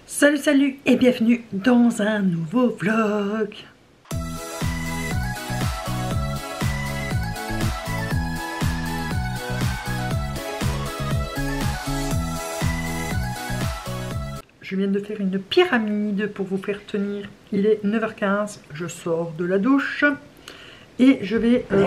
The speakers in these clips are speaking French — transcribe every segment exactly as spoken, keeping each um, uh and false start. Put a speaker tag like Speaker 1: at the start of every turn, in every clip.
Speaker 1: Salut salut et bienvenue dans un nouveau vlog. Je viens de faire une pyramide pour vous faire tenir. Il est neuf heures quinze, je sors de la douche et je vais... Euh...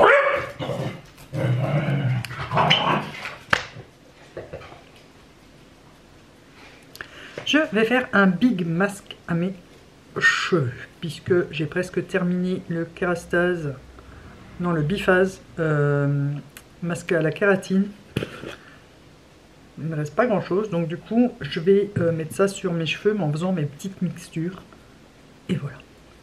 Speaker 1: Je vais faire un big masque à mes cheveux puisque j'ai presque terminé le Kérastase, non le biphase euh, masque à la kératine. Il ne me reste pas grand chose, donc du coup je vais euh, mettre ça sur mes cheveux mais en faisant mes petites mixtures. Et voilà.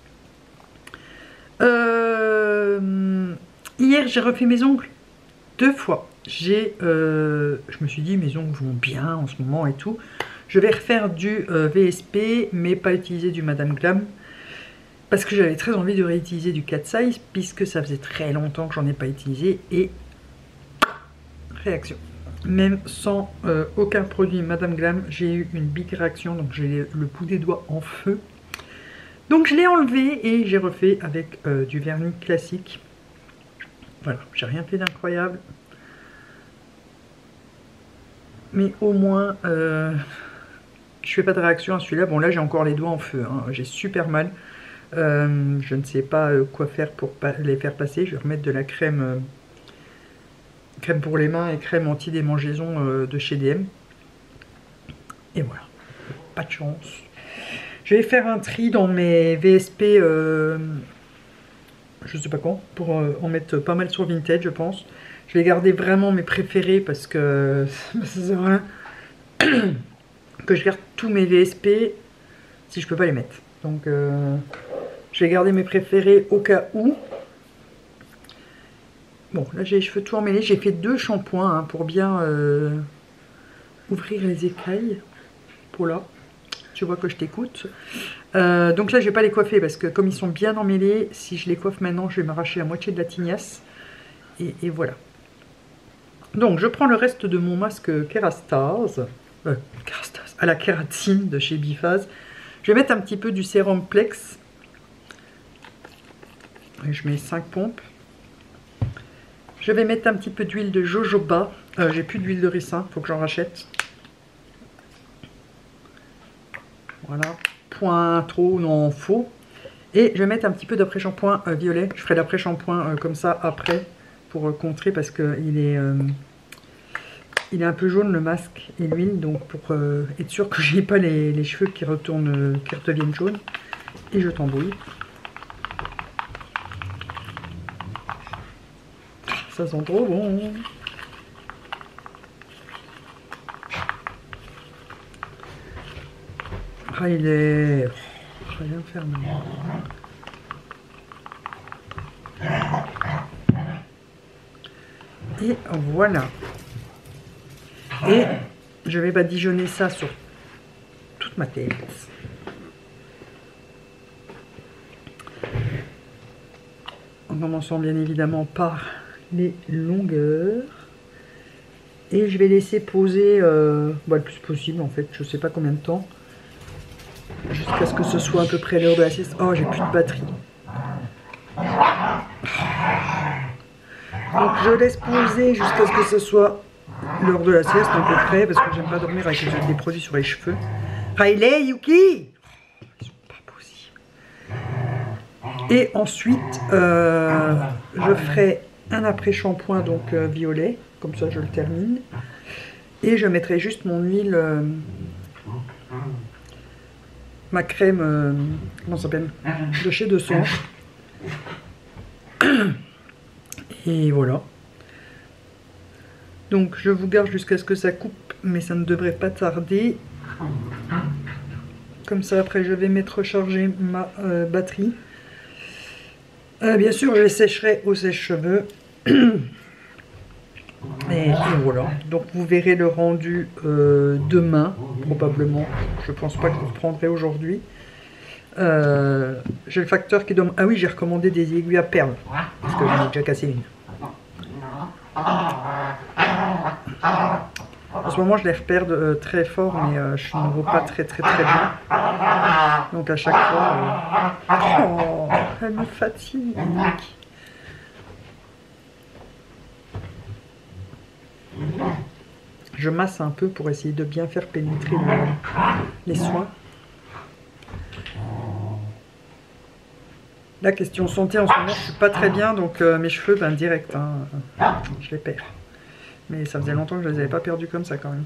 Speaker 1: Euh, hier j'ai refait mes ongles deux fois. J'ai, euh, je me suis dit mes ongles vont bien en ce moment et tout. Je vais refaire du euh, V S P, mais pas utiliser du Madame Glam. Parce que j'avais très envie de réutiliser du Cat Size, puisque ça faisait très longtemps que j'en ai pas utilisé. Et réaction. Même sans euh, aucun produit Madame Glam, j'ai eu une big réaction. Donc j'ai le bout des doigts en feu. Donc je l'ai enlevé et j'ai refait avec euh, du vernis classique. Voilà, j'ai rien fait d'incroyable. Mais au moins... Euh, je fais pas de réaction à celui-là. Bon là j'ai encore les doigts en feu, hein. J'ai super mal. Euh, je ne sais pas quoi faire pour pas les faire passer. Je vais remettre de la crème, euh, crème pour les mains et crème anti-démangeaison euh, de chez D M. Et voilà, pas de chance. Je vais faire un tri dans mes V S P, euh, je sais pas quand, pour euh, en mettre pas mal sur Vinted je pense. Je vais garder vraiment mes préférés parce que ça sert à rien que je garde tous mes V S P si je peux pas les mettre. Donc euh, je vais garder mes préférés au cas où. Bon là j'ai les cheveux tout emmêlés. J'ai fait deux shampoings hein, pour bien euh, ouvrir les écailles. Pour là, tu vois que je t'écoute. Euh, donc là je vais pas les coiffer parce que comme ils sont bien emmêlés, si je les coiffe maintenant je vais m'arracher la moitié de la tignasse. Et, et voilà. Donc je prends le reste de mon masque Kérastase. Euh, Kérastase, à la kératine de chez Biphase. Je vais mettre un petit peu du sérum Plex. Et je mets cinq pompes. Je vais mettre un petit peu d'huile de jojoba. Euh, J'ai plus d'huile de ricin, il faut que j'en rachète. Voilà. Point trop, non, faux. Et je vais mettre un petit peu d'après-shampoing euh, violet. Je ferai l'après-shampoing euh, comme ça après pour euh, contrer parce qu'il est... Euh, Il est un peu jaune le masque et l'huile, donc pour euh, être sûr que j'ai pas les, les cheveux qui retournent, euh, qui redeviennent jaunes. Et je t'embrouille. Ça sent trop bon. Ah il est... Je vais rien faire maintenant. Et voilà. Et je vais badigeonner ça sur toute ma tête. En commençant bien évidemment par les longueurs. Et je vais laisser poser euh, bah, le plus possible en fait, je sais pas combien de temps. Jusqu'à ce que ce soit à peu près l'heure de la sieste. Oh j'ai plus de batterie. Donc je laisse poser jusqu'à ce que ce soit l'heure de la sieste à peu près, parce que j'aime pas dormir avec des produits sur les cheveux. Riley, Yuki, ils sont pas possibles. Et ensuite, euh, je ferai un après-shampoing donc euh, violet, comme ça je le termine. Et je mettrai juste mon huile, euh, ma crème, euh, comment ça s'appelle, de chez De Son. Et voilà. Donc je vous garde jusqu'à ce que ça coupe, mais ça ne devrait pas tarder. Comme ça après je vais mettre recharger ma euh, batterie. Euh, bien sûr je les sécherai au sèche-cheveux. et, et voilà. Donc vous verrez le rendu euh, demain, probablement. Je pense pas que vous reprendrez aujourd'hui. Euh, j'ai le facteur qui donne... Ah oui j'ai recommandé des aiguilles à perles. Parce que j'en ai déjà cassé une. En ce moment, je les repère de, euh, très fort, mais euh, je ne vois pas très très très bien. Donc à chaque fois... Euh... Oh, elle me fatigue. Je masse un peu pour essayer de bien faire pénétrer le, les soins. La question santé en ce moment, je suis pas très bien, donc euh, mes cheveux, ben direct, hein, je les perds. Mais ça faisait longtemps que je les avais pas perdus comme ça quand même.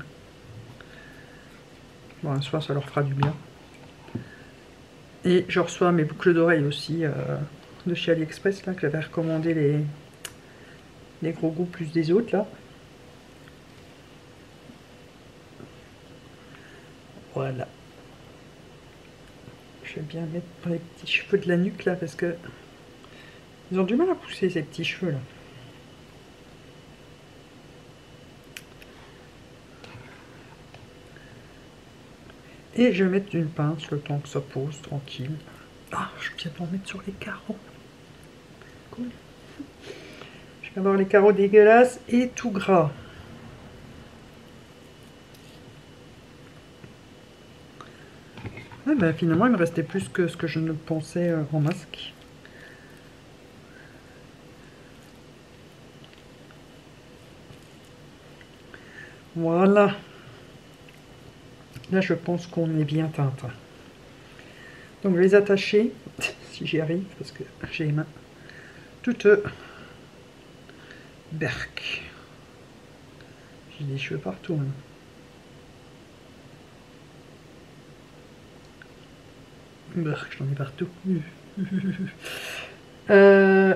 Speaker 1: Bon, un soir, ça leur fera du bien. Et je reçois mes boucles d'oreilles aussi euh, de chez AliExpress, là, que j'avais recommandé les, les gros goûts plus des autres, là. Voilà. Je vais bien mettre dans les petits cheveux de la nuque, là, parce que ils ont du mal à pousser, ces petits cheveux, là. Et je vais mettre une pince le temps que ça pose, tranquille. Ah, je viens d'en mettre sur les carreaux. Cool. Je vais avoir les carreaux dégueulasses et tout gras. Ah ben, finalement, il me restait plus que ce que je ne pensais euh, en masque. Voilà. Là, je pense qu'on est bien teint. Donc, je vais les attacher, si j'y arrive, parce que j'ai les mains toutes berk. J'ai des cheveux partout. Hein. Berk, j'en ai partout. euh...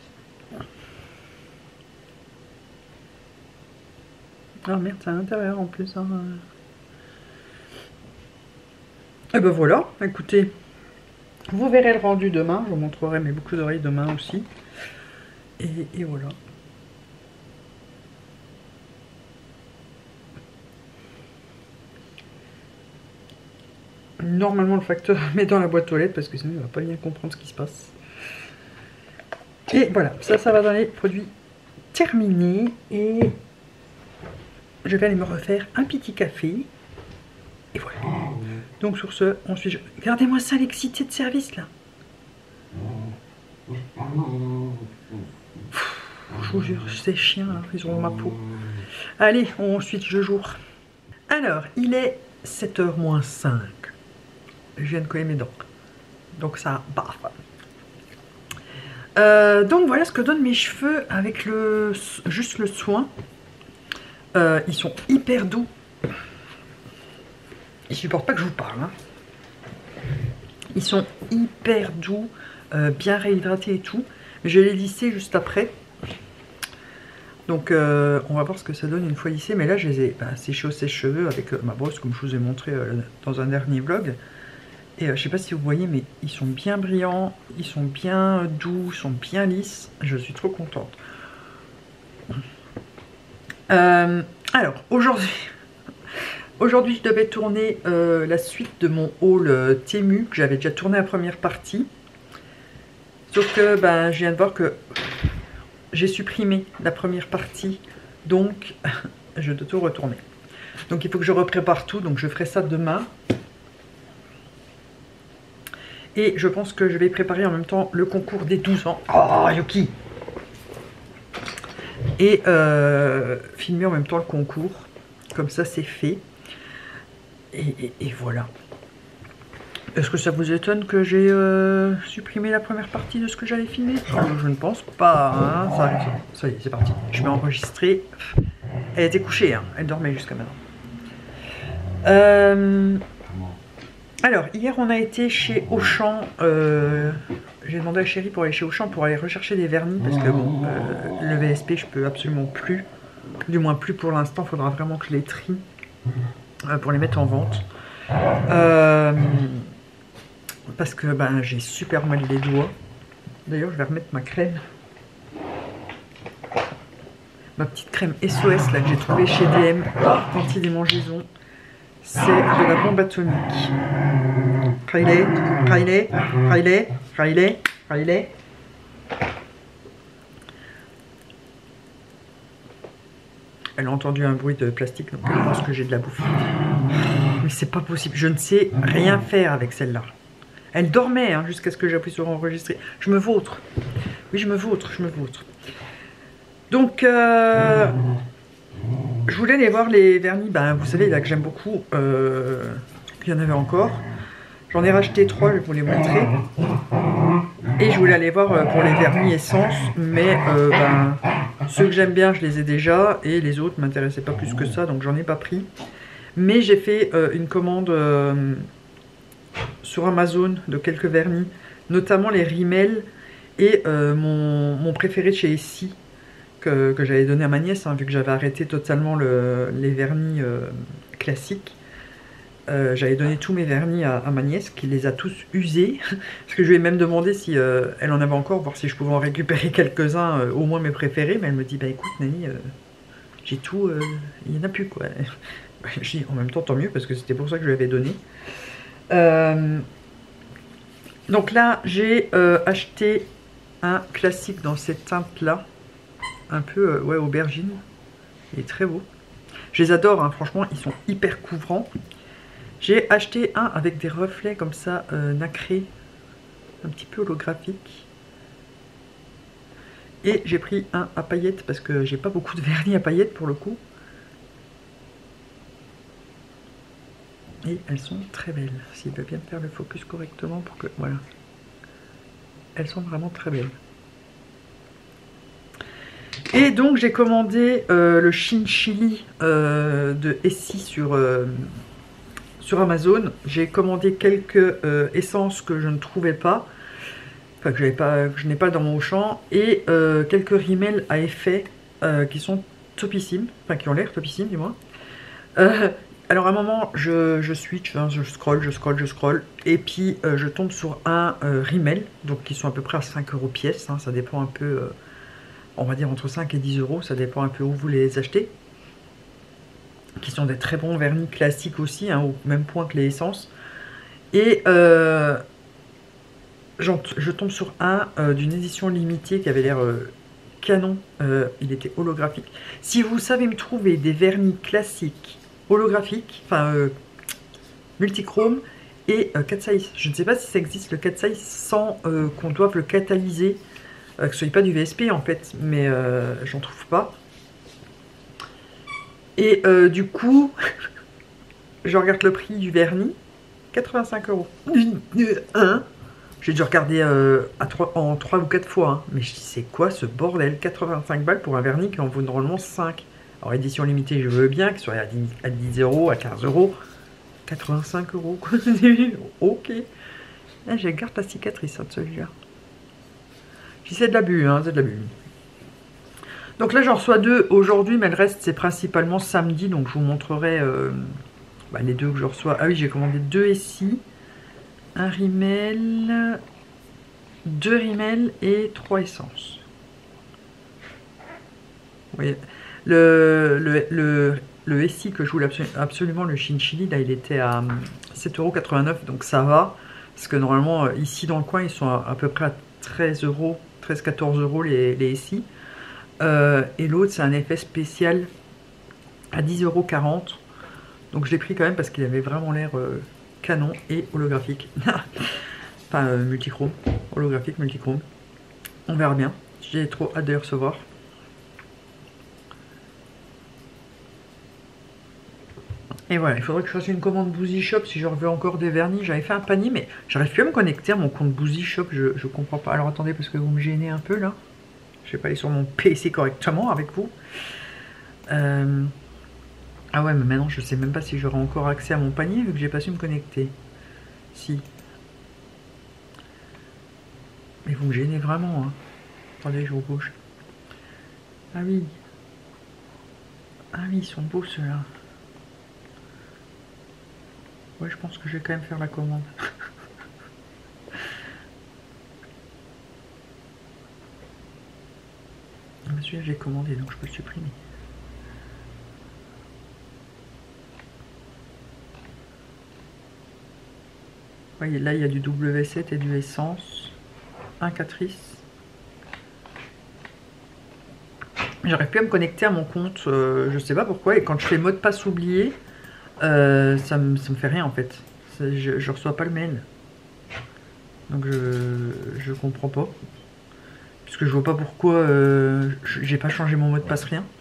Speaker 1: Ah merde, c'est à l'intérieur en plus. Hein. Et ben voilà, écoutez, vous verrez le rendu demain. Je vous montrerai mes boucles d'oreilles demain aussi. Et, et voilà. Normalement, le facteur met dans la boîte aux lettres parce que sinon, il ne va pas bien comprendre ce qui se passe. Et voilà, ça, ça va dans les produits terminés. Et je vais aller me refaire un petit café. Et voilà. Donc sur ce, on suit. Regardez-moi ça, l'excité de service là. Je vous jure, ces chiens là, ils ont ma peau. Allez, on switch de jour. Alors, il est sept heures moins cinq. Je viens de coller mes dents. Donc ça baffe. Euh, donc voilà ce que donnent mes cheveux avec le juste le soin. Euh, ils sont hyper doux. Ils supportent pas que je vous parle. Hein. Ils sont hyper doux, euh, bien réhydratés et tout. Je vais les lisser juste après. Donc euh, on va voir ce que ça donne une fois lissés. Mais là je les ai bah, séchés au sèche-cheveux avec euh, ma brosse comme je vous ai montré euh, dans un dernier vlog. Et euh, je sais pas si vous voyez, mais ils sont bien brillants, ils sont bien doux, ils sont bien lisses. Je suis trop contente. Euh, alors, aujourd'hui, aujourd'hui, je devais tourner euh, la suite de mon haul euh, Temu, que j'avais déjà tourné la première partie. Sauf que ben, je viens de voir que j'ai supprimé la première partie, donc je dois tout retourner. Donc il faut que je reprépare tout, donc je ferai ça demain. Et je pense que je vais préparer en même temps le concours des douze ans. Oh, Yuki! Et euh, filmer en même temps le concours. Comme ça, c'est fait. Et, et, et voilà. Est-ce que ça vous étonne que j'ai euh, supprimé la première partie de ce que j'avais filmé? Je ne pense pas. Hein. Ça, ça y est, c'est parti. Je vais enregistrer. Elle était couchée, hein. Elle dormait jusqu'à maintenant. Euh... Alors, hier, on a été chez Auchan. Euh, J'ai demandé à Chérie pour aller chez Auchan pour aller rechercher des vernis. Parce que, bon, euh, le V S P, je peux absolument plus. Du moins, plus pour l'instant. Il faudra vraiment que je les trie euh, pour les mettre en vente. Euh, parce que ben, j'ai super mal les doigts. D'ailleurs, je vais remettre ma crème. Ma petite crème S O S là, que j'ai trouvée chez D M. Anti-démangeaison. C'est de la bombe atomique. Riley, Riley, Riley, Riley, Riley. Elle a entendu un bruit de plastique, donc elle pense que j'ai de la bouffe. Mais c'est pas possible, je ne sais rien faire avec celle-là. Elle dormait hein, jusqu'à ce que j'appuie sur enregistrer. Je me vautre. Oui, je me vautre, je me vautre. Donc, euh, je voulais aller voir les vernis. Ben, vous savez, là que j'aime beaucoup. Euh, il y en avait encore. J'en ai racheté trois, je vais vous les montrer. Et je voulais aller voir pour les vernis essence. Mais euh, ben, ceux que j'aime bien, je les ai déjà. Et les autres ne m'intéressaient pas plus que ça, donc j'en ai pas pris. Mais j'ai fait euh, une commande euh, sur Amazon de quelques vernis. Notamment les Rimmel. Et euh, mon, mon préféré de chez Essie. Que, que j'avais donné à ma nièce, hein, vu que j'avais arrêté totalement le, les vernis euh, classiques. Euh, j'avais donné tous mes vernis à, à ma nièce, qui les a tous usés. Parce que je lui ai même demandé si euh, elle en avait encore, voir si je pouvais en récupérer quelques-uns, euh, au moins mes préférés. Mais elle me dit, bah écoute Nani, euh, j'ai tout, euh, il n'y en a plus quoi. Je dis, en même temps tant mieux, parce que c'était pour ça que je lui avais donné. Euh, donc là, j'ai euh, acheté un classique dans cette teinte-là. Un peu, euh, ouais, aubergine. Il est très beau. Je les adore, hein, franchement, ils sont hyper couvrants. J'ai acheté un avec des reflets comme ça, euh, nacrés, un petit peu holographique. Et j'ai pris un à paillettes, parce que j'ai pas beaucoup de vernis à paillettes pour le coup. Et elles sont très belles. S'il veut bien faire le focus correctement pour que... Voilà. Elles sont vraiment très belles. Et donc j'ai commandé euh, le Chinchilli euh, de Essie sur, euh, sur Amazon. J'ai commandé quelques euh, essences que je ne trouvais pas, enfin que, pas, que je n'ai pas dans mon champ, et euh, quelques Rimmel à effet euh, qui sont topissimes, enfin qui ont l'air topissimes du moins. Euh, alors à un moment je, je switch, hein, je scroll, je scroll, je scroll, et puis euh, je tombe sur un euh, Rimmel, donc qui sont à peu près à cinq euros pièce, hein, ça dépend un peu... Euh, on va dire entre cinq et dix euros, ça dépend un peu où vous les achetez. Qui sont des très bons vernis classiques aussi, hein, au même point que les essences. Et euh, je tombe sur un euh, d'une édition limitée qui avait l'air euh, canon. Euh, il était holographique. Si vous savez me trouver des vernis classiques holographiques, enfin euh, multichrome et euh, cat size, je ne sais pas si ça existe le cat size sans euh, qu'on doive le catalyser. Euh, que ce soit pas du V S P en fait, mais euh, j'en trouve pas. Et euh, du coup, je regarde le prix du vernis, quatre-vingt-cinq euros. Hein, j'ai dû regarder euh, à trois, en trois ou quatre fois, hein. Mais je dis, c'est quoi ce bordel? quatre-vingt-cinq balles pour un vernis qui en vaut normalement cinq. Alors édition limitée, je veux bien, qu'il soit à dix, à dix euros, à quinze euros. quatre-vingt-cinq euros, quoi. Ok. Là, je garde la cicatrice hein, de celui-là. C'est de l'abus, hein, c'est de l'abus. Donc là, j'en reçois deux aujourd'hui, mais le reste, c'est principalement samedi. Donc je vous montrerai euh, bah, les deux que je reçois. Ah oui, j'ai commandé deux ici. Un Rimmel, deux Rimmel et trois essences. Vous voyez, le, le, le, le Essie que je voulais absolument, le Chinchilli, là, il était à sept euros quatre-vingt-neuf, donc ça va. Parce que normalement, ici dans le coin, ils sont à, à peu près à treize euros. treize à quatorze euros les, les Essie. Euh, et l'autre, c'est un effet spécial à dix euros quarante. Donc je l'ai pris quand même parce qu'il avait vraiment l'air euh, canon et holographique. Enfin, euh, multichrome. Holographique, multichrome. On verra bien. J'ai trop hâte de les recevoir. Et voilà, il faudrait que je fasse une commande Boozy Shop si je veux encore des vernis. J'avais fait un panier, mais j'arrive plus à me connecter à mon compte Boozy Shop. Je, je comprends pas. Alors attendez, parce que vous me gênez un peu là. Je vais pas aller sur mon P C correctement avec vous. Euh... Ah ouais, mais maintenant je sais même pas si j'aurai encore accès à mon panier vu que j'ai pas su me connecter. Si. Mais vous me gênez vraiment. Hein. Attendez, je vous bouge. Ah oui. Ah oui, ils sont beaux ceux-là. Ouais, je pense que je vais quand même faire la commande. Celui-là, j'ai commandé, donc je peux le supprimer. Vous voyez, là, il y a du W sept et du essence. Un catrice. J'arrive plus à me connecter à mon compte, euh, je sais pas pourquoi, et quand je fais mot de passe oublié, euh, ça, me, ça me fait rien en fait. Je, je reçois pas le mail. Donc je, je comprends pas. Puisque je vois pas pourquoi euh, j'ai pas changé mon mot de passe, rien.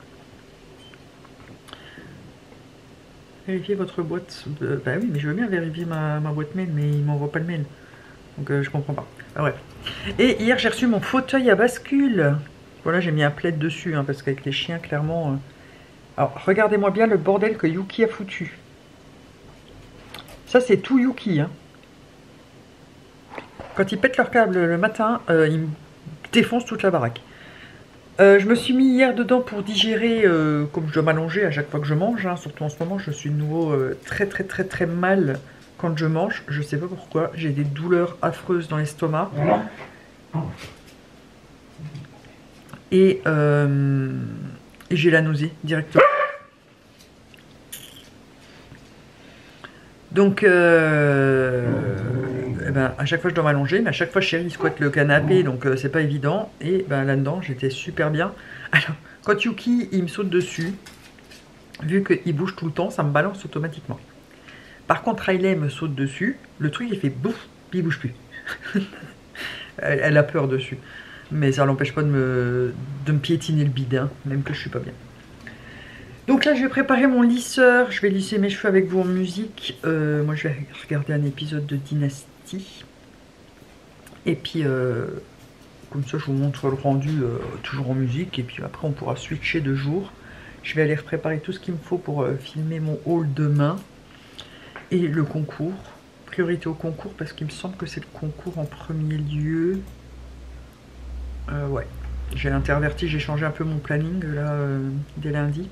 Speaker 1: Vérifiez votre boîte. Euh, bah oui, mais je veux bien vérifier ma, ma boîte mail, mais il m'envoie pas le mail. Donc euh, je comprends pas. Ah, bref. Et hier j'ai reçu mon fauteuil à bascule. Voilà, j'ai mis un plaid dessus, hein, parce qu'avec les chiens, clairement... Euh... Alors, regardez-moi bien le bordel que Yuki a foutu. Ça, c'est tout Yuki, hein. Quand ils pètent leur câble le matin, euh, ils me défoncent toute la baraque. Euh, je me suis mis hier dedans pour digérer, euh, comme je dois m'allonger à chaque fois que je mange, hein, surtout en ce moment, je suis de nouveau euh, très très très très mal quand je mange. Je sais pas pourquoi, j'ai des douleurs affreuses dans l'estomac. Et, euh, et j'ai la nausée directement. Donc, euh, eh ben, à chaque fois je dois m'allonger, mais à chaque fois chérie squatte le canapé, donc euh, c'est pas évident. Et ben, là-dedans, j'étais super bien. Alors, quand Yuki, il me saute dessus, vu qu'il bouge tout le temps, ça me balance automatiquement. Par contre, Riley me saute dessus, le truc il fait bouf, puis il bouge plus. elle, elle a peur dessus. Mais ça l'empêche pas de me, de me piétiner le bide, hein, même que je suis pas bien. Donc là, je vais préparer mon lisseur. Je vais lisser mes cheveux avec vous en musique. Euh, moi, je vais regarder un épisode de Dynasty. Et puis, euh, comme ça, je vous montre le rendu euh, toujours en musique. Et puis après, on pourra switcher de jour. Je vais aller préparer tout ce qu'il me faut pour euh, filmer mon haul demain. Et le concours. Priorité au concours parce qu'il me semble que c'est le concours en premier lieu. Euh, ouais. J'ai interverti, j'ai changé un peu mon planning là euh, dès lundi.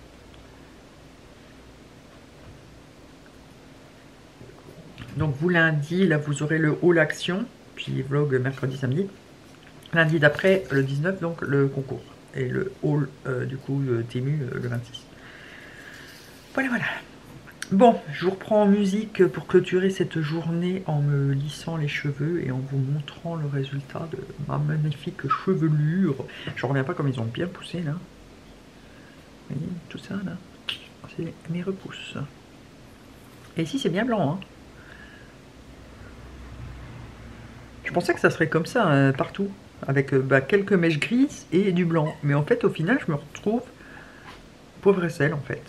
Speaker 1: Donc vous lundi, là vous aurez le haul action, puis vlog mercredi, samedi. Lundi d'après, le dix-neuf, donc le concours. Et le haul euh, du coup euh, Tému euh, le vingt-six. Voilà, voilà. Bon, je vous reprends en musique pour clôturer cette journée en me lissant les cheveux et en vous montrant le résultat de ma magnifique chevelure. Je reviens pas comme ils ont bien poussé là. Vous voyez, tout ça là, c'est mes repousses. Et ici c'est bien blanc, hein. Je pensais que ça serait comme ça euh, partout, avec euh, bah, quelques mèches grises et du blanc. Mais en fait, au final, je me retrouve pauvre et sel, en fait.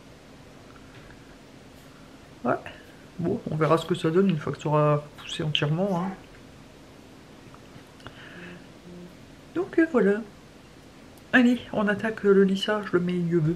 Speaker 1: Ouais. Bon, on verra ce que ça donne une fois que ça aura poussé entièrement. Hein. Donc euh, voilà. Allez, on attaque le lissage, le meilleur.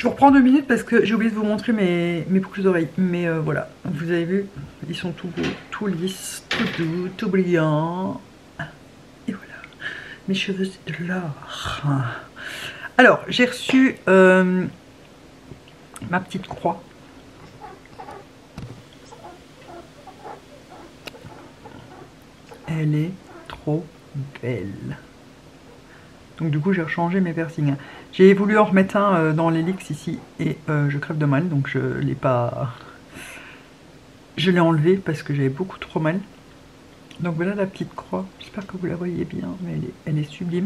Speaker 1: Je vous reprends deux minutes parce que j'ai oublié de vous montrer mes, mes boucles d'oreilles. Mais euh, voilà, vous avez vu, ils sont tout beaux, tout lisses, tout doux, tout brillants. Et voilà, mes cheveux c'est de l'or. Alors, j'ai reçu euh, ma petite croix. Elle est trop belle. Donc du coup j'ai rechangé mes piercings. J'ai voulu en remettre un euh, dans l'hélix ici et euh, je crève de mal, donc je l'ai pas... Je l'ai enlevé parce que j'avais beaucoup trop mal. Donc voilà la petite croix, j'espère que vous la voyez bien, mais elle est, elle est sublime.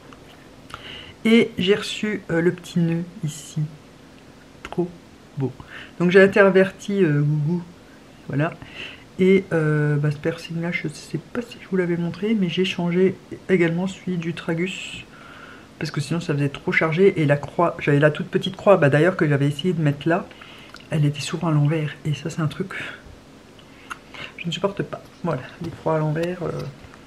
Speaker 1: Et j'ai reçu euh, le petit nœud ici, trop beau. Donc j'ai interverti euh, Gougou, voilà. Et euh, bah, ce piercing là, je sais pas si je vous l'avais montré, mais j'ai changé également celui du tragus. Parce que sinon ça faisait trop chargé. Et la croix, j'avais la toute petite croix, bah, d'ailleurs que j'avais essayé de mettre là. Elle était souvent à l'envers. Et ça c'est un truc je ne supporte pas. Voilà, les croix à l'envers. Euh...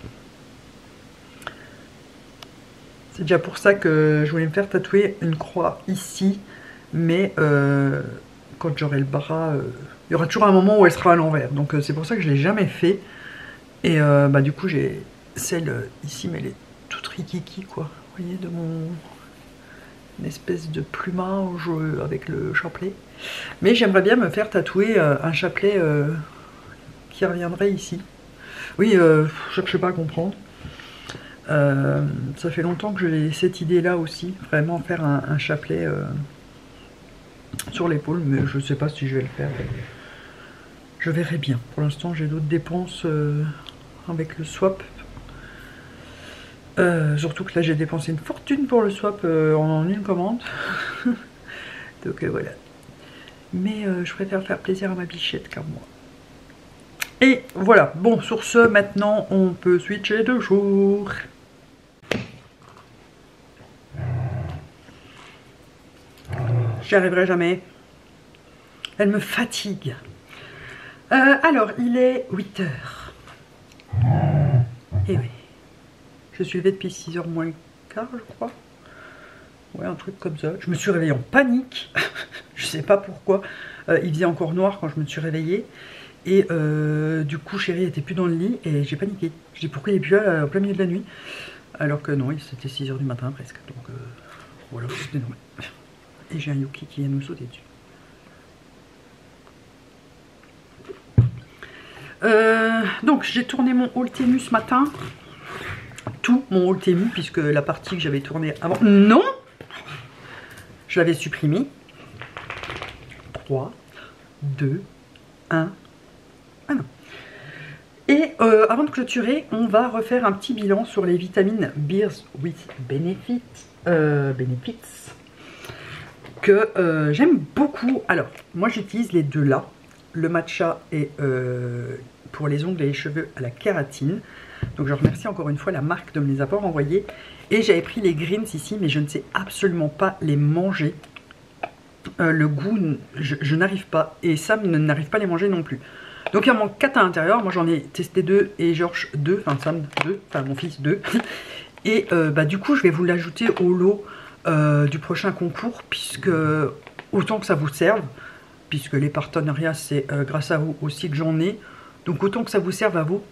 Speaker 1: C'est déjà pour ça que je voulais me faire tatouer une croix ici. Mais euh, quand j'aurai le bras, euh, il y aura toujours un moment où elle sera à l'envers. Donc euh, c'est pour ça que je ne l'ai jamais fait. Et euh, bah, du coup j'ai celle ici, mais elle est toute rikiki quoi. Vous voyez, de mon une espèce de plumage avec le chapelet. Mais j'aimerais bien me faire tatouer euh, un chapelet euh, qui reviendrait ici. Oui, euh, je cherche pas à comprendre. Euh, ça fait longtemps que j'ai cette idée là aussi, vraiment faire un, un chapelet euh, sur l'épaule, mais je sais pas si je vais le faire. Je verrai bien. Pour l'instant j'ai d'autres dépenses euh, avec le swap. Euh, surtout que là j'ai dépensé une fortune pour le swap euh, en une commande. Donc euh, voilà. Mais euh, je préfère faire plaisir à ma bichette qu'à moi. Et voilà. Bon, sur ce, maintenant on peut switcher de jour. J'y arriverai jamais. Elle me fatigue. Euh, alors, il est huit heures. Et oui. Je suis levée depuis six heures moins le quart, je crois. Ouais, un truc comme ça. Je me suis réveillée en panique. Je sais pas pourquoi. Euh, il faisait encore noir quand je me suis réveillée. Et euh, du coup, chérie était plus dans le lit et j'ai paniqué. Je dis pourquoi il est plus là, en plein milieu de la nuit. Alors que non, c'était six heures du matin presque. Donc euh, voilà, c'était normal. Et j'ai un Yuki qui vient nous sauter dessus. Euh, donc j'ai tourné mon haul Temu ce matin. Tout mon haul Temu, puisque la partie que j'avais tournée avant... Non, je l'avais supprimé. trois, deux, un. Ah non. Et euh, avant de clôturer, on va refaire un petit bilan sur les vitamines Beers with Benefits, euh, Benefits que euh, j'aime beaucoup. Alors, moi j'utilise les deux là. Le matcha est euh, pour les ongles et les cheveux à la kératine. Donc je remercie encore une fois la marque de me les avoir envoyés. Et j'avais pris les greens ici, mais je ne sais absolument pas les manger. Euh, le goût, je, je n'arrive pas. Et Sam n'arrive pas à les manger non plus. Donc il en manque quatre à l'intérieur. Moi j'en ai testé deux et Georges deux. Enfin Sam deux. Enfin mon fils deux. Et euh, bah, du coup je vais vous l'ajouter au lot euh, du prochain concours. Puisque autant que ça vous serve. Puisque les partenariats c'est euh, grâce à vous aussi que j'en ai. Donc autant que ça vous serve à vous.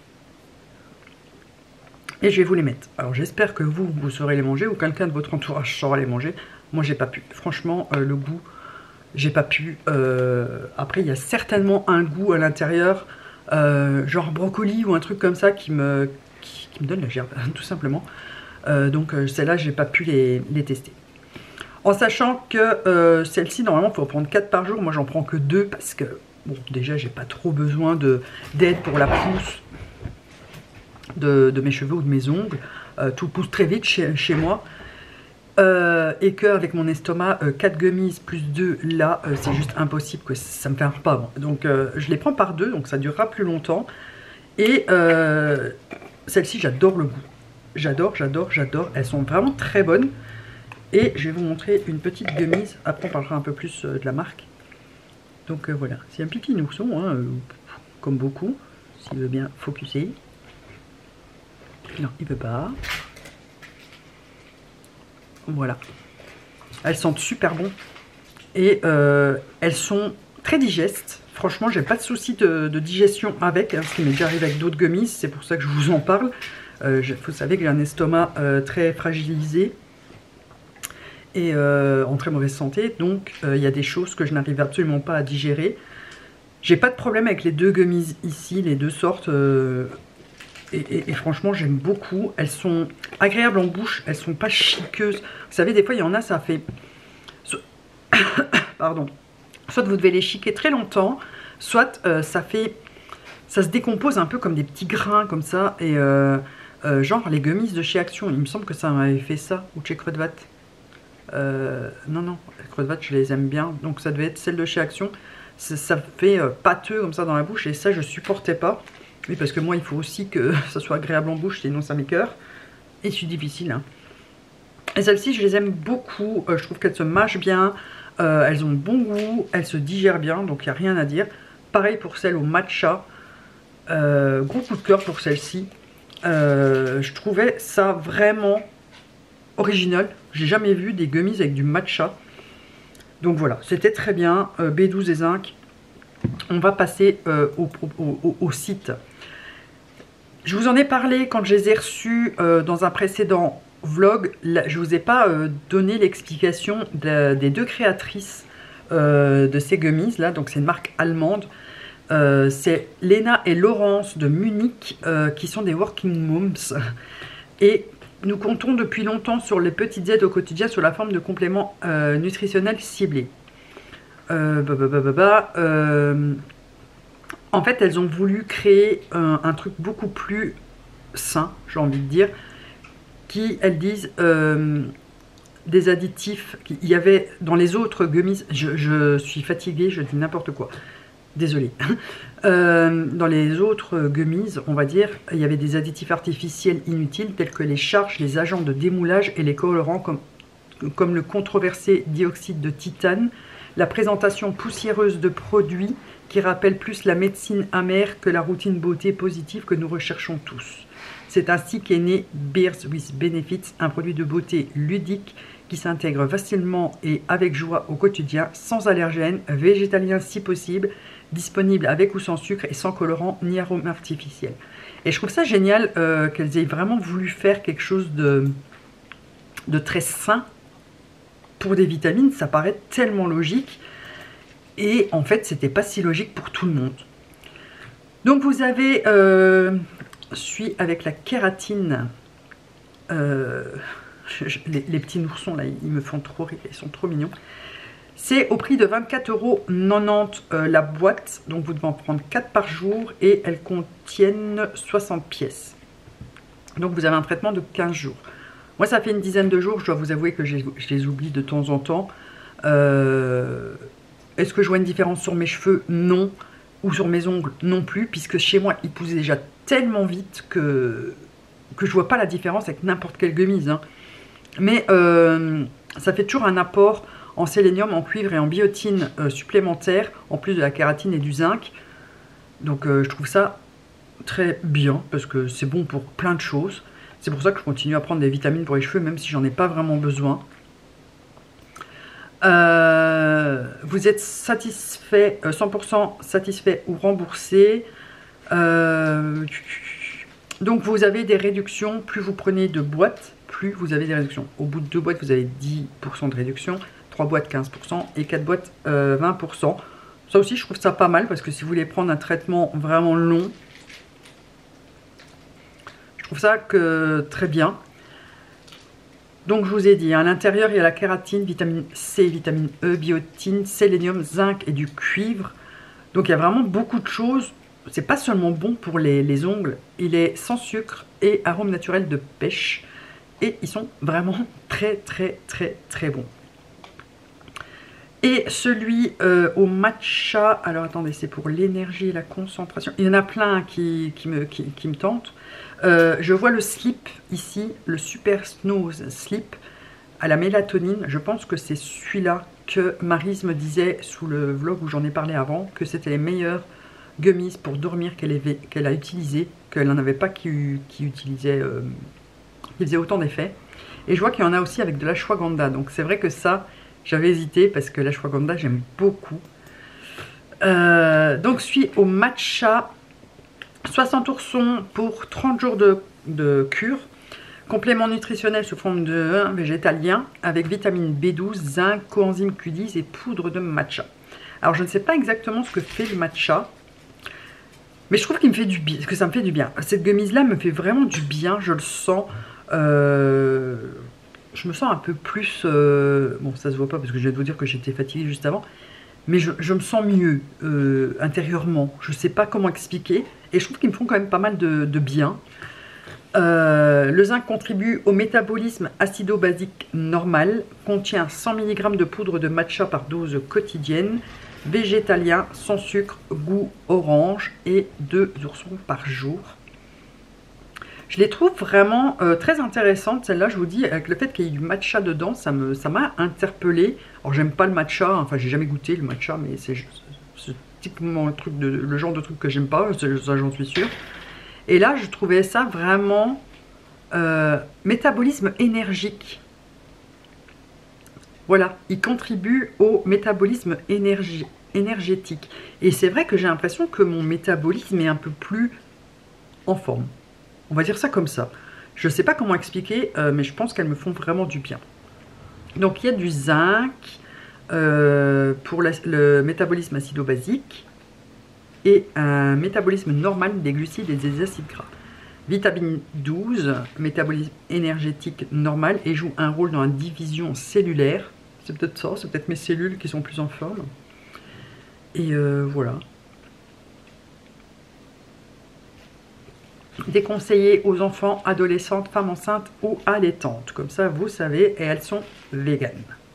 Speaker 1: Et je vais vous les mettre. Alors j'espère que vous, vous saurez les manger ou quelqu'un de votre entourage saura les manger. Moi j'ai pas pu. Franchement euh, le goût, j'ai pas pu. Euh, après il y a certainement un goût à l'intérieur, euh, genre brocoli ou un truc comme ça qui me, qui, qui me donne la gerbe, tout simplement. Euh, donc euh, celles-là j'ai pas pu les, les tester. En sachant que euh, celle-ci normalement il faut prendre quatre par jour. Moi j'en prends que deux parce que bon déjà j'ai pas trop besoin de d'aide pour la pousse. De, de mes cheveux ou de mes ongles, euh, tout pousse très vite chez, chez moi, euh, et qu'avec mon estomac, euh, quatre gummies plus deux là, euh, c'est juste impossible, que ça me fait un repas avant. Donc euh, je les prends par deux, donc ça durera plus longtemps. Et euh, celle-ci, j'adore le goût, j'adore, j'adore, j'adore, elles sont vraiment très bonnes. Et je vais vous montrer une petite gummies, après on parlera un peu plus euh, de la marque. Donc euh, voilà, c'est un petit nourson, hein, euh, comme beaucoup, s'il veut bien focuser. Non, il peut pas. Voilà. Elles sentent super bon. Et euh, elles sont très digestes. Franchement, j'ai pas de souci de, de digestion avec, hein, ce qui m'est déjà arrivé avec d'autres gummies, c'est pour ça que je vous en parle. Euh, je, vous savez que j'ai un estomac euh, très fragilisé et euh, en très mauvaise santé, donc il euh, y a des choses que je n'arrive absolument pas à digérer. J'ai pas de problème avec les deux gummies ici, les deux sortes, euh, et, et, et franchement j'aime beaucoup. Elles sont agréables en bouche, elles sont pas chiqueuses. Vous savez, des fois il y en a, ça fait... Pardon. Soit vous devez les chiquer très longtemps, soit euh, ça fait... Ça se décompose un peu comme des petits grains comme ça, et euh, euh, genre les gummies de chez Action, il me semble que ça m'avait fait ça, ou chez Creux-de-Vat. Euh, non, non, Creux-de-Vat, je les aime bien, donc ça devait être celle de chez Action. Ça, ça fait euh, pâteux comme ça dans la bouche, et ça je supportais pas. Oui, parce que moi il faut aussi que ça soit agréable en bouche, sinon ça m'écoeure. Et c'est difficile, hein. Et celles-ci, je les aime beaucoup, euh, je trouve qu'elles se mâchent bien, euh, elles ont bon goût, elles se digèrent bien, donc il n'y a rien à dire. Pareil pour celle au matcha, euh, gros coup de cœur pour celle-ci. Euh, je trouvais ça vraiment original. J'ai jamais vu des gummies avec du matcha. Donc voilà, c'était très bien. euh, B douze et zinc. On va passer euh, au, au, au, au site. Je vous en ai parlé quand je les ai reçus euh, dans un précédent vlog. Là, je ne vous ai pas euh, donné l'explication de, des deux créatrices euh, de ces gummies là. Donc c'est une marque allemande. Euh, c'est Léna et Laurence de Munich euh, qui sont des working moms. Et nous comptons depuis longtemps sur les petites aides au quotidien sous la forme de compléments euh, nutritionnels ciblés. Euh, bah, bah, bah, bah, bah, euh, en fait, elles ont voulu créer un, un truc beaucoup plus sain, j'ai envie de dire, qui, elles disent, euh, des additifs. Il y avait dans les autres gummies, je, je suis fatiguée, je dis n'importe quoi. Désolée. Euh, dans les autres gummies, on va dire, il y avait des additifs artificiels inutiles tels que les charges, les agents de démoulage et les colorants comme, comme le controversé dioxyde de titane, la présentation poussiéreuse de produits qui rappellent plus la médecine amère que la routine beauté positive que nous recherchons tous. C'est ainsi qu'est né Beers with Benefits, un produit de beauté ludique qui s'intègre facilement et avec joie au quotidien, sans allergènes, végétalien si possible, disponible avec ou sans sucre et sans colorant ni arôme artificiel. Et je trouve ça génial euh, qu'elles aient vraiment voulu faire quelque chose de, de très sain pour des vitamines. Ça paraît tellement logique. Et en fait, c'était pas si logique pour tout le monde. Donc vous avez, euh, je suis avec la kératine. Euh, je, je, les, les petits noursons là, ils me font trop rire, ils sont trop mignons. C'est au prix de vingt-quatre euros quatre-vingt-dix euh, la boîte, donc vous devez en prendre quatre par jour et elles contiennent soixante pièces. Donc vous avez un traitement de quinze jours. Moi ça fait une dizaine de jours, je dois vous avouer que je, je les oublie de temps en temps. Euh, Est-ce que je vois une différence sur mes cheveux? Non. Ou sur mes ongles? Non plus, puisque chez moi ils poussent déjà tellement vite que, que je vois pas la différence avec n'importe quelle gummies, hein. Mais euh, ça fait toujours un apport en sélénium, en cuivre et en biotine euh, supplémentaire, en plus de la kératine et du zinc. Donc euh, je trouve ça très bien, parce que c'est bon pour plein de choses. C'est pour ça que je continue à prendre des vitamines pour les cheveux, même si j'en ai pas vraiment besoin. Euh, vous êtes satisfait, euh, cent pour cent satisfait ou remboursé. Euh, donc vous avez des réductions, plus vous prenez de boîtes, plus vous avez des réductions. Au bout de deux boîtes, vous avez dix pour cent de réduction. trois boîtes quinze pour cent et quatre boîtes euh, vingt pour cent. Ça aussi je trouve ça pas mal parce que si vous voulez prendre un traitement vraiment long, je trouve ça que très bien. Donc je vous ai dit, à l'intérieur il y a la kératine, vitamine C, vitamine E, biotine, sélénium, zinc et du cuivre. Donc il y a vraiment beaucoup de choses. C'est pas seulement bon pour les, les ongles, il est sans sucre et arôme naturel de pêche. Et ils sont vraiment très très très très bons. Et celui euh, au matcha, alors attendez, c'est pour l'énergie et la concentration. Il y en a plein qui, qui, me, qui, qui me tentent. Euh, je vois le slip ici, le Super Snooze Slip à la mélatonine. Je pense que c'est celui-là que Maryse me disait sous le vlog où j'en ai parlé avant, que c'était les meilleurs gummies pour dormir qu'elle qu'elle a utilisé, qu'elle n'en avait pas qui, qui utilisait, euh, qui faisait autant d'effets. Et je vois qu'il y en a aussi avec de l'ashwagandha, donc c'est vrai que ça... J'avais hésité parce que l'ashwagandha, j'aime beaucoup. Euh, donc, je suis au matcha soixante oursons pour trente jours de, de cure. Complément nutritionnel sous forme de végétalien avec vitamine B douze, zinc, coenzyme Q dix et poudre de matcha. Alors, je ne sais pas exactement ce que fait le matcha, mais je trouve qu'il me fait du bien, que ça me fait du bien. Cette gummies-là me fait vraiment du bien, je le sens. Euh, je me sens un peu plus... Euh, bon, ça se voit pas parce que je vais vous dire que j'étais fatiguée juste avant. Mais je, je me sens mieux euh, intérieurement. Je ne sais pas comment expliquer. Et je trouve qu'ils me font quand même pas mal de, de bien. Euh, le zinc contribue au métabolisme acido-basique normal. Contient cent milligrammes de poudre de matcha par dose quotidienne. Végétalien, sans sucre, goût orange et deux oursons par jour. Je les trouve vraiment euh, très intéressantes. Celle-là, je vous dis, avec le fait qu'il y ait du matcha dedans, ça me, ça m'a interpellée. Alors, j'aime pas le matcha, enfin, j'ai jamais goûté le matcha, mais c'est typiquement le, truc de, le genre de truc que j'aime pas, ça j'en suis sûre. Et là, je trouvais ça vraiment euh, métabolisme énergique. Voilà, il contribue au métabolisme énergie, énergétique. Et c'est vrai que j'ai l'impression que mon métabolisme est un peu plus en forme. On va dire ça comme ça. Je ne sais pas comment expliquer, euh, mais je pense qu'elles me font vraiment du bien. Donc, il y a du zinc euh, pour la, le métabolisme acido-basique et un métabolisme normal des glucides et des acides gras. Vitamine douze, métabolisme énergétique normal et joue un rôle dans la division cellulaire. C'est peut-être ça, c'est peut-être mes cellules qui sont plus en forme. Et euh, voilà. Déconseillé aux enfants, adolescentes, femmes enceintes ou allaitantes. Comme ça, vous savez, et elles sont véganes.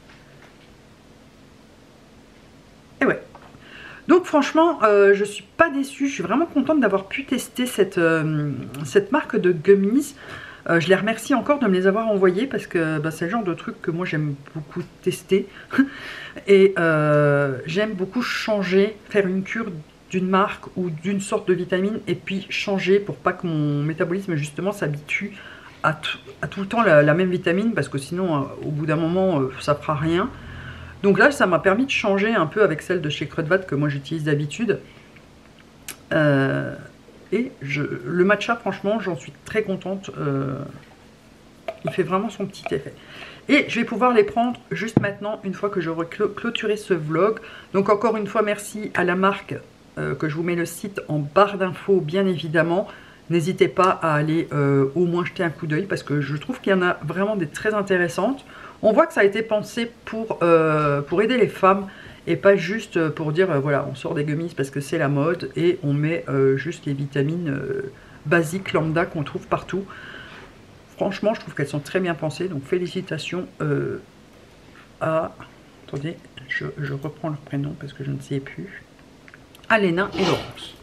Speaker 1: Et ouais. Donc franchement, euh, je suis pas déçue. Je suis vraiment contente d'avoir pu tester cette, euh, cette marque de gummies. Euh, je les remercie encore de me les avoir envoyés parce que bah, c'est le genre de truc que moi j'aime beaucoup tester. Et euh, j'aime beaucoup changer, faire une cure d'une marque ou d'une sorte de vitamine et puis changer pour pas que mon métabolisme justement s'habitue à, à tout le temps la, la même vitamine parce que sinon euh, au bout d'un moment euh, ça fera rien. Donc là ça m'a permis de changer un peu avec celle de chez Kruidvat que moi j'utilise d'habitude. Euh, et je, le matcha franchement j'en suis très contente. Euh, il fait vraiment son petit effet. Et je vais pouvoir les prendre juste maintenant une fois que j'aurai clôturé ce vlog. Donc encore une fois merci à la marque. Euh, que je vous mets le site en barre d'infos bien évidemment. N'hésitez pas à aller euh, au moins jeter un coup d'œil parce que je trouve qu'il y en a vraiment des très intéressantes. On voit que ça a été pensé pour, euh, pour aider les femmes et pas juste pour dire euh, voilà on sort des gummies parce que c'est la mode et on met euh, juste les vitamines euh, basiques lambda qu'on trouve partout. Franchement je trouve qu'elles sont très bien pensées donc félicitations euh, à... Attendez, je, je reprends leur prénom parce que je ne sais plus. À Léna et Laurence.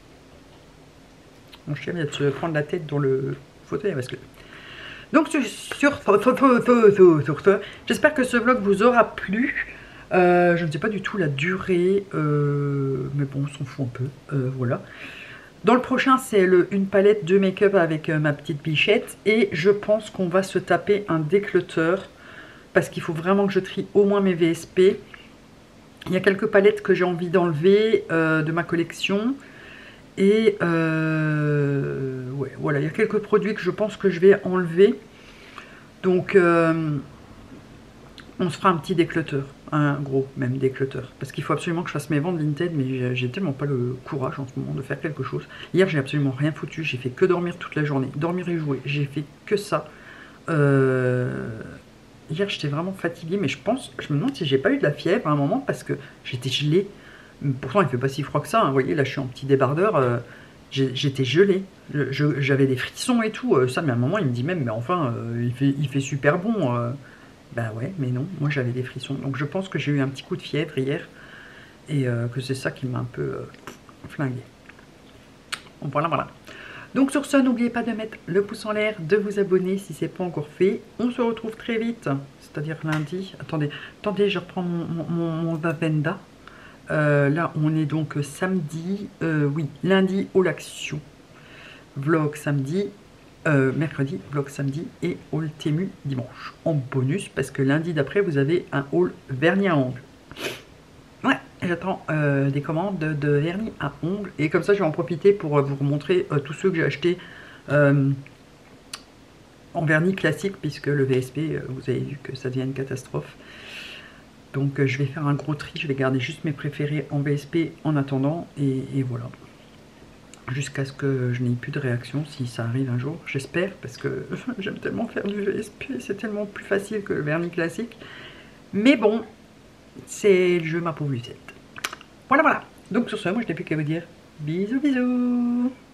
Speaker 1: Mon chien vient de se prendre la tête dans le fauteuil parce que... Donc sur, sur, sur j'espère que ce vlog vous aura plu. Euh, je ne sais pas du tout la durée, euh, mais bon, on s'en fout un peu. Euh, voilà. Dans le prochain, c'est une palette de make-up avec euh, ma petite bichette. Et je pense qu'on va se taper un déclutter parce qu'il faut vraiment que je trie au moins mes V S P. Il y a quelques palettes que j'ai envie d'enlever euh, de ma collection. Et euh, ouais, voilà, il y a quelques produits que je pense que je vais enlever. Donc, euh, on se fera un petit déclutter. Un gros, même déclutter. Parce qu'il faut absolument que je fasse mes ventes Vinted. Mais j'ai tellement pas le courage en ce moment de faire quelque chose. Hier, j'ai absolument rien foutu. J'ai fait que dormir toute la journée. Dormir et jouer. J'ai fait que ça. Euh... Hier, j'étais vraiment fatiguée, mais je pense, je me demande si j'ai pas eu de la fièvre à un moment parce que j'étais gelée. Pourtant, il fait pas si froid que ça. Hein. Vous voyez, là, je suis en petit débardeur. Euh, j'étais gelée. J'avais des frissons et tout. Euh, ça, mais à un moment, il me dit même, mais enfin, euh, il, fait, il fait super bon. Euh. Ben ouais, mais non, moi, j'avais des frissons. Donc, je pense que j'ai eu un petit coup de fièvre hier et euh, que c'est ça qui m'a un peu euh, flingué. Bon, voilà, voilà. Donc sur ce, n'oubliez pas de mettre le pouce en l'air, de vous abonner si ce n'est pas encore fait. On se retrouve très vite, c'est-à-dire lundi. Attendez, attendez, je reprends mon, mon, mon agenda. Euh, là, on est donc samedi, euh, oui, lundi au Laction. Vlog samedi. euh, mercredi, vlog samedi et haul Temu dimanche. En bonus, parce que lundi d'après, vous avez un haul vernis à ongles. Ouais, j'attends euh, des commandes de, de vernis à ongles. Et comme ça, je vais en profiter pour euh, vous montrer euh, tous ceux que j'ai achetés euh, en vernis classique, puisque le V S P, euh, vous avez vu que ça devient une catastrophe. Donc euh, je vais faire un gros tri, je vais garder juste mes préférés en V S P en attendant. Et, et voilà. Jusqu'à ce que je n'ai plus de réaction, si ça arrive un jour, j'espère, parce que j'aime tellement faire du V S P, c'est tellement plus facile que le vernis classique. Mais bon, c'est le jeu ma pauvre Lucette. Voilà, voilà. Donc sur ce, moi je n'ai plus qu'à vous dire bisous, bisous.